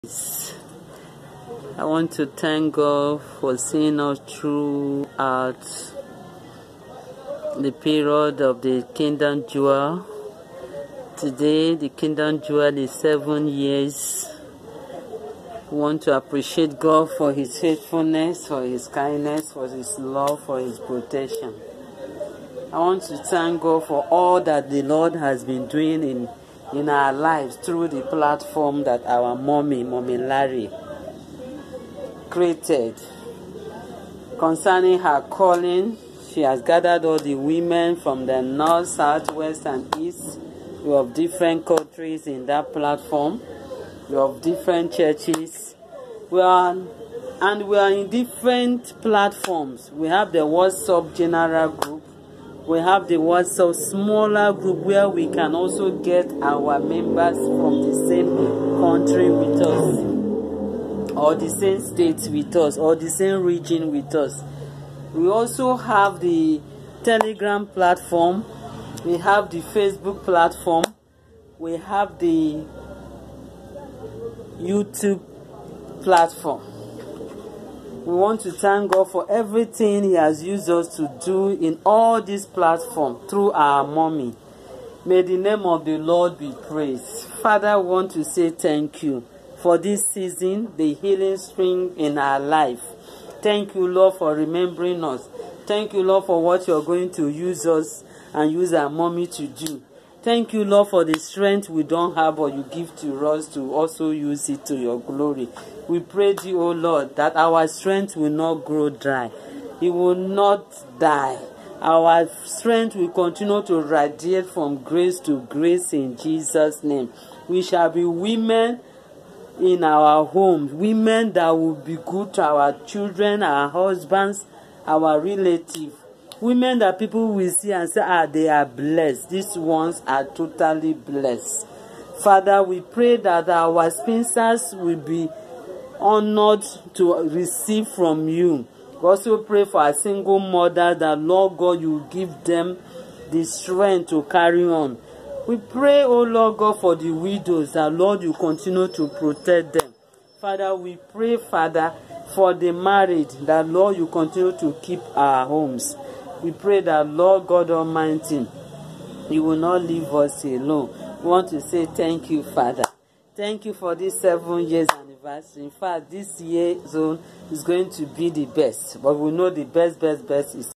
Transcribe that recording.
I want to thank God for seeing us throughout the period of the Kingdom Jewel. Today, the Kingdom Jewel is 7 years. We want to appreciate God for His faithfulness, for His kindness, for His love, for His protection. I want to thank God for all that the Lord has been doing in our lives through the platform that our Mommy Larry, created. Concerning her calling, she has gathered all the women from the north, south, west, and east. We have different countries in that platform. We have different churches. We are in different platforms. We have the WhatsApp general group. We have the WhatsApp smaller group where we can also get our members from the same country with us, or the same state with us, or the same region with us. We also have the Telegram platform. We have the Facebook platform. We have the YouTube platform. We want to thank God for everything He has used us to do in all these platforms through our Mommy. May the name of the Lord be praised. Father, I want to say thank you for this season, the healing spring in our life. Thank you, Lord, for remembering us. Thank you, Lord, for what you're going to use us and use our Mommy to do. Thank you, Lord, for the strength we don't have, but you give to us to also use it to your glory. We pray to you, O Lord, that our strength will not grow dry. It will not die. Our strength will continue to radiate from grace to grace in Jesus' name. We shall be women in our homes, women that will be good to our children, our husbands, our relatives. Women that people will see and say, they are blessed. These ones are totally blessed. Father, we pray that our spinsters will be honored to receive from you. We also pray for a single mother that, Lord God, you give them the strength to carry on. We pray, oh Lord God, for the widows, that, Lord, you continue to protect them. Father, we pray, Father, for the married, that, Lord, you continue to keep our homes. We pray that, Lord God Almighty, you will not leave us alone. We want to say thank you, Father. Thank you for this 7 years anniversary. In fact, this year zone is going to be the best. But we know the best is